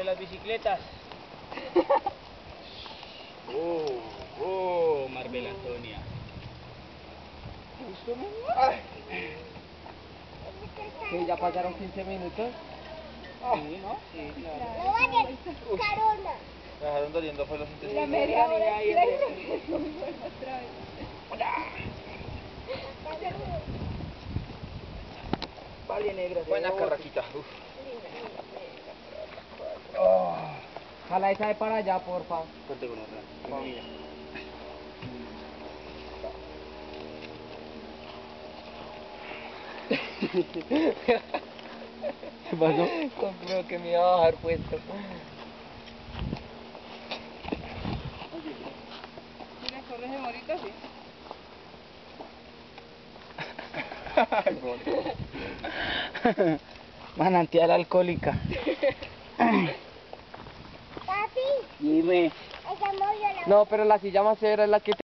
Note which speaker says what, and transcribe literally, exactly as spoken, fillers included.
Speaker 1: las bicicletas. Oh, oh, Marbel Antonia.
Speaker 2: ¿Justo, mi amor? ¿Que ya pasaron quince minutos?
Speaker 1: Sí, ¿no? Sí, claro.
Speaker 3: No vale, carona.
Speaker 4: Me dejaron doliendo fue los intestinos.
Speaker 5: La media hora y la regreso otra vez.
Speaker 1: Vale, negra.
Speaker 4: Buena carraquita. Uf.
Speaker 2: Oh. Jala esa de para allá, porfa.
Speaker 1: Corte con otra. Femenina.
Speaker 2: ¿Qué pasó? Creo que me iba a bajar puesto.
Speaker 5: Mira, corres de morito, sí.
Speaker 1: Manantial alcohólica.
Speaker 3: Papi,
Speaker 1: Dime.
Speaker 3: esa moyo la
Speaker 2: No, pero la silla más severa es la que